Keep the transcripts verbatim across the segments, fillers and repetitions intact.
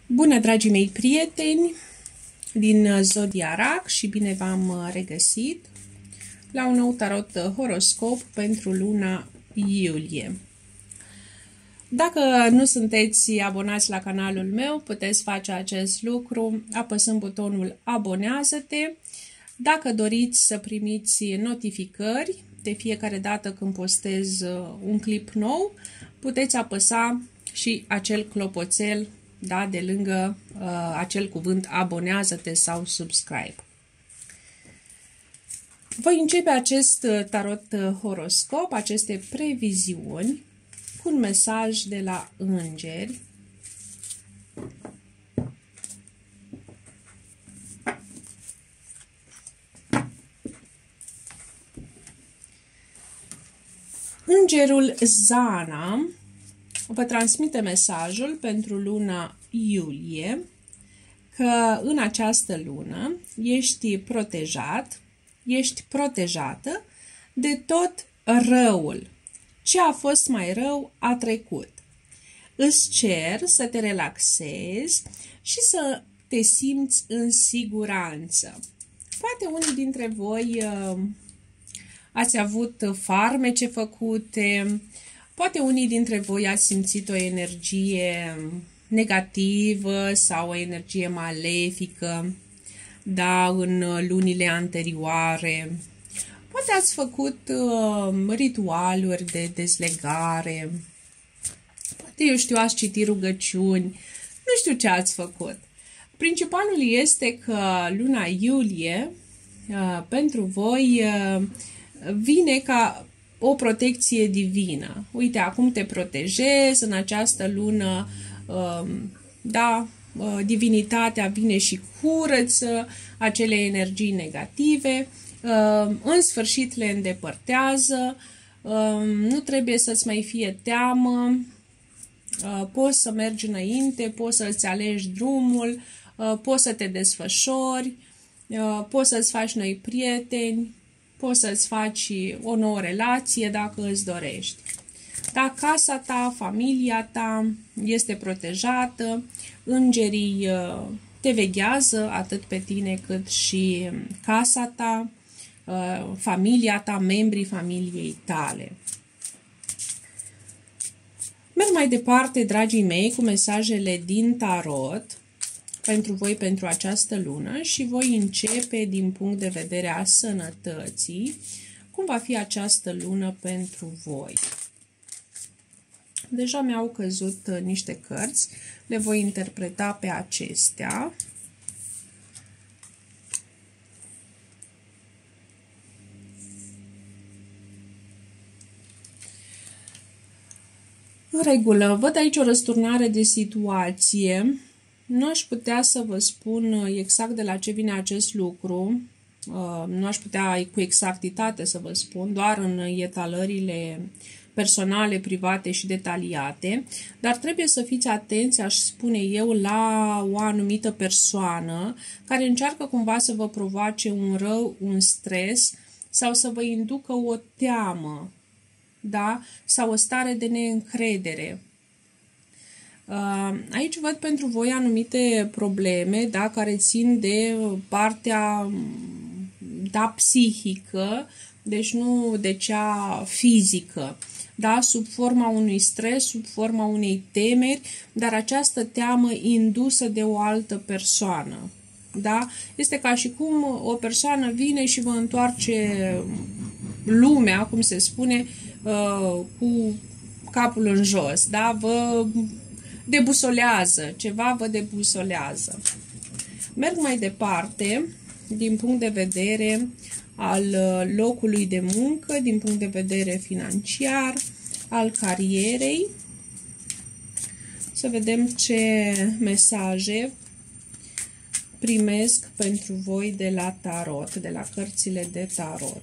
Bună, dragii mei prieteni din Zodia Rac și bine v-am regăsit la un nou tarot horoscop pentru luna iulie. Dacă nu sunteți abonați la canalul meu, puteți face acest lucru apăsând butonul abonează-te. Dacă doriți să primiți notificări de fiecare dată când postez un clip nou, puteți apăsa și acel clopoțel, da, de lângă uh, acel cuvânt abonează-te sau subscribe. Voi începe acest tarot horoscop, aceste previziuni, cu un mesaj de la îngeri. Îngerul Zana vă transmite mesajul pentru luna iulie că în această lună ești protejat, ești protejată de tot răul. Ce a fost mai rău a trecut. Îți cer să te relaxezi și să te simți în siguranță. Poate unii dintre voi uh, ați avut farmece făcute, poate unii dintre voi ați simțit o energie negativă sau o energie malefică, da, în lunile anterioare. Poate ați făcut uh, ritualuri de dezlegare, poate, eu știu, ați citit rugăciuni, nu știu ce ați făcut. Principalul este că luna iulie uh, pentru voi uh, vine ca o protecție divină. Uite, acum te protejezi, în această lună, uh, da, uh, divinitatea vine și curăță acele energii negative, uh, în sfârșit le îndepărtează, uh, nu trebuie să-ți mai fie teamă, uh, poți să mergi înainte, poți să-ți alegi drumul, uh, poți să te desfășori, uh, poți să-ți faci noi prieteni, poți să-ți faci o nouă relație dacă îți dorești. Da, casa ta, familia ta este protejată, îngerii te veghează atât pe tine cât și casa ta, familia ta, membrii familiei tale. Merg mai departe, dragii mei, cu mesajele din tarot pentru voi, pentru această lună, și voi începe din punct de vedere a sănătății, cum va fi această lună pentru voi. Deja mi-au căzut niște cărți, le voi interpreta pe acestea. În regulă, văd aici o răsturnare de situație. Nu aș putea să vă spun exact de la ce vine acest lucru, nu aș putea cu exactitate să vă spun, doar în etalările personale, private și detaliate, dar trebuie să fiți atenți, aș spune eu, la o anumită persoană care încearcă cumva să vă provoace un rău, un stres sau să vă inducă o teamă, da? Sau o stare de neîncredere. Aici văd pentru voi anumite probleme, da, care țin de partea, da, psihică, deci nu de cea fizică, da, sub forma unui stres, sub forma unei temeri, dar această teamă indusă de o altă persoană, da, este ca și cum o persoană vine și vă întoarce lumea, cum se spune, cu capul în jos, da, vă debusolează, ceva vă debusolează. Merg mai departe din punct de vedere al locului de muncă, din punct de vedere financiar, al carierei. Să vedem ce mesaje primesc pentru voi de la tarot, de la cărțile de tarot.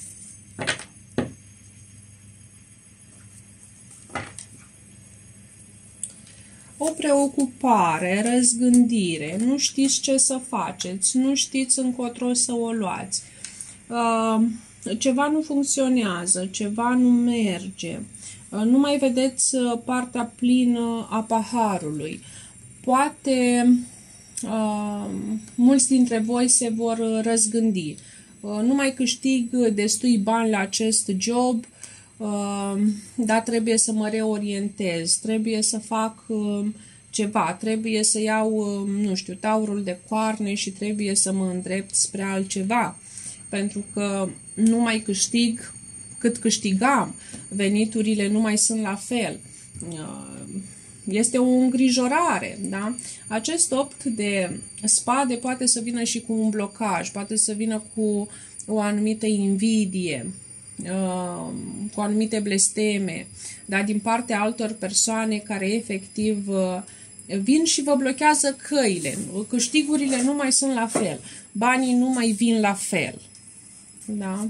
O preocupare, răzgândire, nu știți ce să faceți, nu știți încotro să o luați, ceva nu funcționează, ceva nu merge, nu mai vedeți partea plină a paharului. poate uh, mulți dintre voi se vor răzgândi. Uh, nu mai câștig destui bani la acest job, uh, dar trebuie să mă reorientez, trebuie să fac uh, ceva, trebuie să iau, uh, nu știu, taurul de coarne și trebuie să mă îndrept spre altceva, pentru că nu mai câștig cât câștigam, veniturile nu mai sunt la fel. Este o îngrijorare, da? Acest opt de spade poate să vină și cu un blocaj, poate să vină cu o anumită invidie, cu anumite blesteme, dar din partea altor persoane care efectiv vin și vă blochează căile. Câștigurile nu mai sunt la fel, banii nu mai vin la fel, da?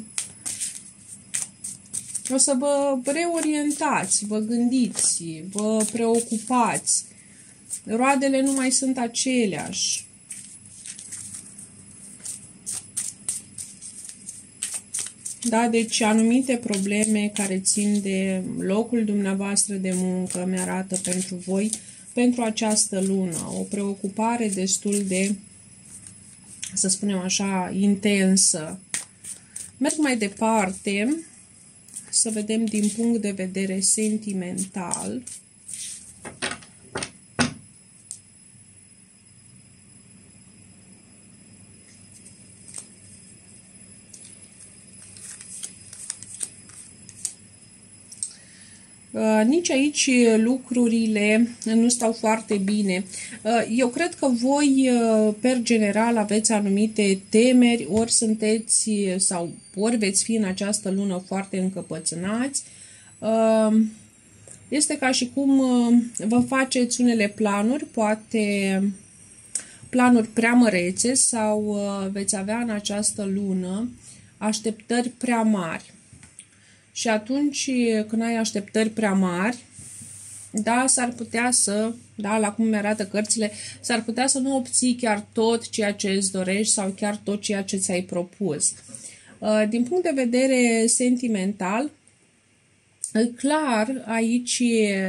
O să vă reorientați, vă gândiți, vă preocupați. Roadele nu mai sunt aceleași. Da, deci anumite probleme care țin de locul dumneavoastră de muncă mi-arată pentru voi, pentru această lună, o preocupare destul de, să spunem așa, intensă. Merg mai departe. Să vedem din punct de vedere sentimental. Uh, nici aici lucrurile nu stau foarte bine. Uh, eu cred că voi, uh, per general, aveți anumite temeri, ori sunteți sau ori veți fi în această lună foarte încăpățânați. Uh, este ca și cum uh, vă faceți unele planuri, poate planuri prea mărețe sau uh, veți avea în această lună așteptări prea mari. Și atunci când ai așteptări prea mari, da, s-ar putea să, da, la cum mi-arată cărțile, s-ar putea să nu obții chiar tot ceea ce îți dorești sau chiar tot ceea ce ți-ai propus. Din punct de vedere sentimental, clar, aici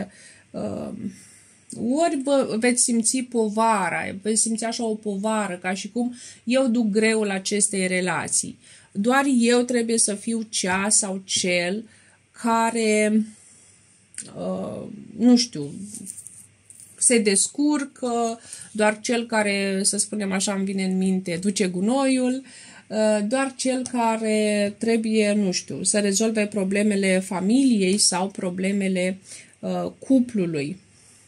ori vă veți simți povara, veți simți așa o povară, ca și cum eu duc greul acestei relații. Doar eu trebuie să fiu cea sau cel care, uh, nu știu, se descurcă, doar cel care, să spunem așa, îmi vine în minte, duce gunoiul, uh, doar cel care trebuie, nu știu, să rezolve problemele familiei sau problemele uh, cuplului.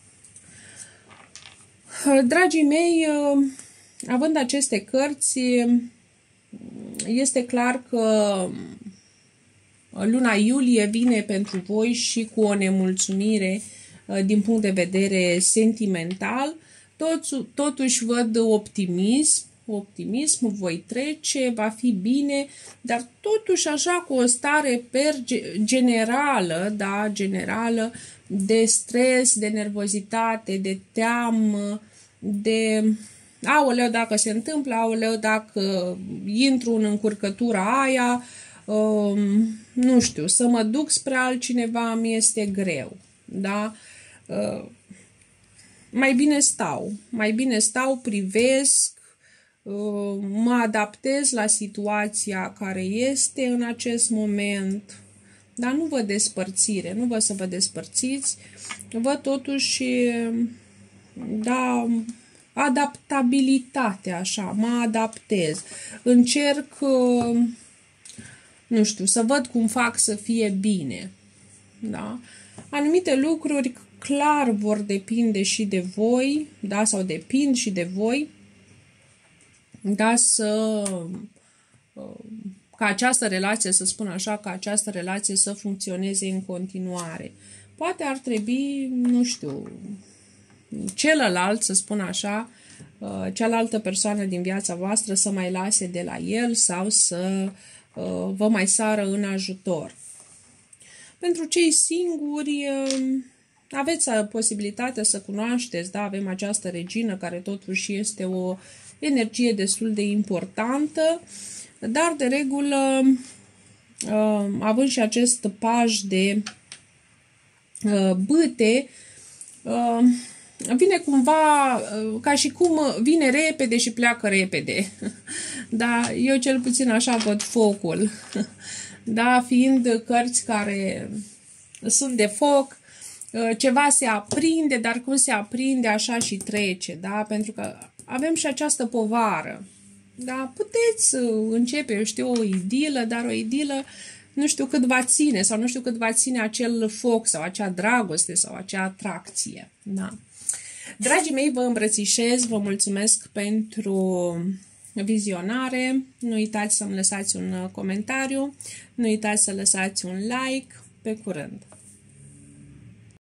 Uh, dragii mei, uh, având aceste cărți, este clar că luna iulie vine pentru voi și cu o nemulțumire din punct de vedere sentimental. Totuși văd optimism, optimism, voi trece, va fi bine, dar totuși așa cu o stare per generală, da, generală, de stres, de nervozitate, de teamă, de aoleu dacă se întâmplă, aoleu dacă intru în încurcătura aia, um, nu știu, să mă duc spre altcineva mi este greu, da? Uh, mai bine stau, mai bine stau, privesc, uh, mă adaptez la situația care este în acest moment, dar nu văd despărțire, nu văd să vă despărțiți, văd totuși, da, adaptabilitate, așa, mă adaptez, încerc, nu știu, să văd cum fac să fie bine, da? Anumite lucruri clar vor depinde și de voi, da, sau depind și de voi, da, să, ca această relație, să spun așa, ca această relație să funcționeze în continuare. Poate ar trebui, nu știu, celălalt, să spun așa, cealaltă persoană din viața voastră să mai lase de la el sau să vă mai sară în ajutor. Pentru cei singuri, aveți posibilitatea să cunoașteți, da, avem această regină care totuși este o energie destul de importantă, dar de regulă, având și acest paj de bâte, vine cumva ca și cum vine repede și pleacă repede. Da, eu cel puțin așa văd focul. Da, fiind cărți care sunt de foc, ceva se aprinde, dar cum se aprinde așa și trece, da? Pentru că avem și această povară. Da, puteți începe, eu știu, o idilă, dar o idilă nu știu cât va ține sau nu știu cât va ține acel foc sau acea dragoste sau acea atracție. Da. Dragii mei, vă îmbrățișez, vă mulțumesc pentru vizionare. Nu uitați să-mi lăsați un comentariu, nu uitați să lăsați un like. Pe curând!